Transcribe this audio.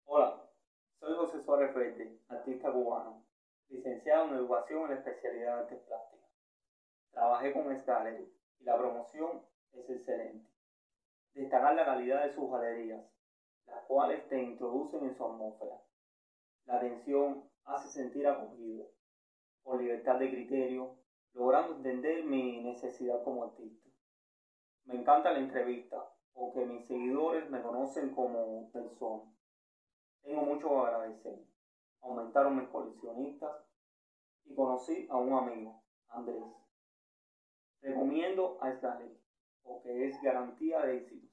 Hola, soy José Suárez Verde, artista cubano, licenciado en Educación en la especialidad de Artes Plásticas. Trabajé con Gallery y la promoción es excelente. Destacar la calidad de sus galerías, las cuales te introducen en su atmósfera. La atención hace sentir acogido, con libertad de criterio, logrando entender mi necesidad como artista. Me encanta la entrevista, porque mis seguidores me conocen como persona. Tengo mucho que agradecer. Aumentaron mis coleccionistas y conocí a un amigo, Andrés. Recomiendo a Gallery porque es garantía de éxito.